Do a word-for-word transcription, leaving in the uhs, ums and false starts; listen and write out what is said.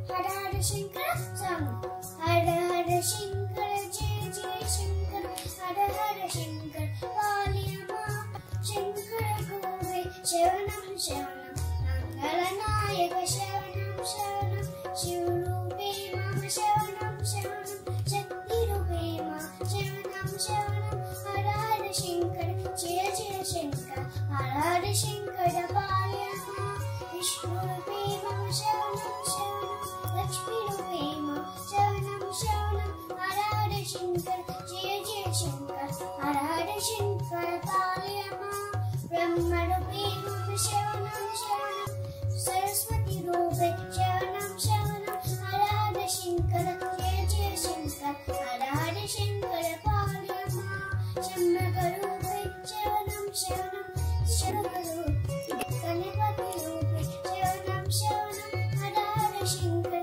Hara Hara Shankara Sam Hara Hara Shankara Jai Jai Shankara Hara Hara Shankara Paliyama Shankara Gove Shavanam Shavanam Mangalanayaka Shavanam Shavanam Shivarupe Mama Shavanam Shavanam Shakti Rupe Ma Shavanam Shavanam Hara Hara Shankara Jai Jai Shankara Hara Hara Shankara Paliyama Vishnu Rupe Mama Shavanam Shavanam Lakshmi Rupe Ma Shavanam Shavanam Hara Hara Shankara Jai Jai Shankara Hara Hara Shankara Paliyama Brahma Rupe Mama Shavanam Shavanam Saraswati Rupe Shavanam Shavanam Hara Hara Shankara Jai Jai Shankara Hara Hara Shankara Paliyama Shammaka Rupe Shavanam Shavanam Sharuka Rupe Ganapati Rupe Shavanam Shavanam Hara Hara Shankara